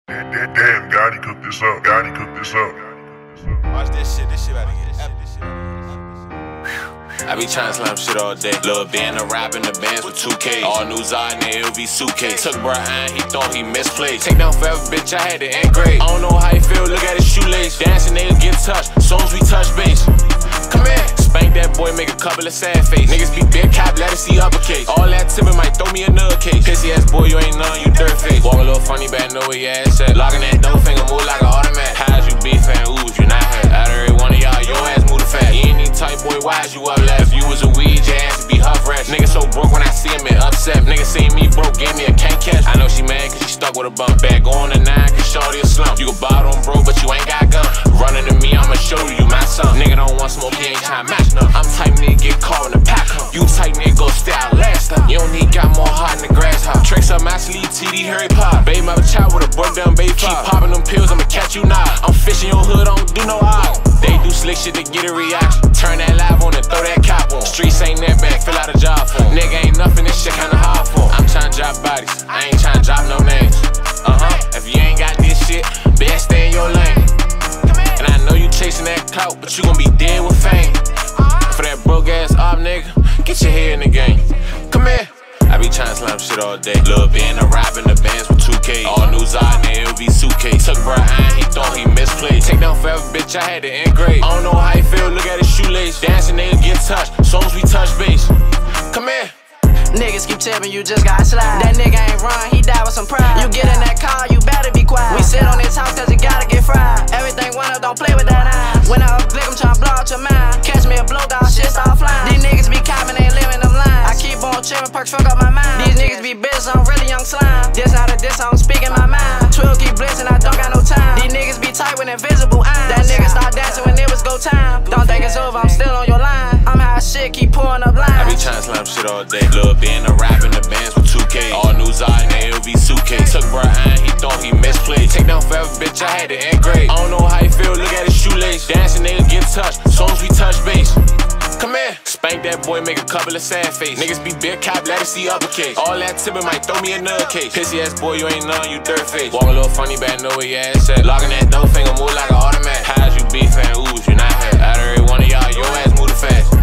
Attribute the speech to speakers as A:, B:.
A: Damn, Gotti cooked this up. Gotti cooked this up.
B: Watch this shit about to get epic. I be tryna slam shit all day. Lil' Ben a rap in the bands with 2K. All new Zod in the LV suitcase. Took Brian, he thought he misplayed. Take down forever, bitch, I had to end grade. I don't know how he feel, look at his shoelace. Dancing, niggas get touched, songs we touch base. Come here, spank that boy, make a couple of sad face. Niggas be big cap, let us see uppercase. All that timber might throw me another case. Pissy ass boy, you ain't none, you dirt face. Walk a little funny, but I know where your ass at. Locking that dough finger, move like an automatic. How's you beefin', ooh, if you not had. Out of every one of y'all, your ass move the fast. You ain't even tight, boy, why's you up left? If you was a weed, your ass would be huff rash. Nigga so broke when I see him, it upset. Nigga see me broke, gave me a can't catch. I know she mad cause she stuck with a bump bag. Go on the 9 cause shorty a slump. You can bottle on bro, but you ain't got gun. Running to me, I'ma show you my son. Nigga don't want smoke, he ain't tryna match none. I'm type nigga get caught in the pack hunt. You type nigga go stay out last time. You don't need got more heart in the grass hop. Tricks up my sleeve, TD Harry Potter. Baby my child with a broke down baby. Keep popping them pills, I'ma catch you now. I'm fishing your hood, don't do no eye. They do slick shit to get a reaction. Turn that live on and throw that cap on. Streets ain't that bad, fill out a job for 'em. Nigga ain't nothing, this shit kinda hard for 'em. I'm tryna drop bodies, I ain't tryna drop no names. If you ain't got this shit, best stay in your lane. And I know you chasing that clout, but you gon' be dead with fame. For that broke ass op, nigga, get your head in the game. Come here. I be tryna slam shit all day. Lil' Ben a rap in the bands with 2K. All new Zod in the LV suitcase. Took Brian, he thought he misplayed. Take down forever, bitch, I had to end grade. I don't know how he feel, look at his shoelace. Dancing, niggas get touched, songs we touch base. Come here.
C: Niggas keep tipping, you just got slide. That nigga ain't run, he died with some pride. You get in that car, you better be quiet. We sit on this house cause you gotta get fried. Everything went up, don't play with that eye. When I up click, I'm tryna blow out your mind. Catch me a blow dog, shit start flying. These niggas be copping, ain't living them lines. I keep on chillin', perks fuck up my mind. These niggas be bitches, I'm really young slime. This not a diss, I'm speaking my mind. 12 keep blitzing, I don't got no time. These niggas be tight with invisible eyes. That nigga start dancing when it was go time. Don't think it's over, I'm still on your line. I'm high as shit, keep pouring up lines.
B: I be tryna slam shit all day. Lil' Ben a rap in the bands with 2K. All new Zod in the LV suitcase. Took Brian, he thought he misplayed. Take down forever, bitch, I had to end grade. I don't know how he feel, look at his shoelace. Dancing, niggas get touched, songs we touch base. Come here, spank that boy, make a couple of sad face. Niggas be big cap, let us see uppercase. All that timber might throw me another case. Pissy ass boy, you ain't none, you dirt face. Walk a little funny, but I know where your ass at. Locking that dough finger, move like an automatic. How's you beefin', ooh, if you not had. Out of every one of y'all, your ass move the fast.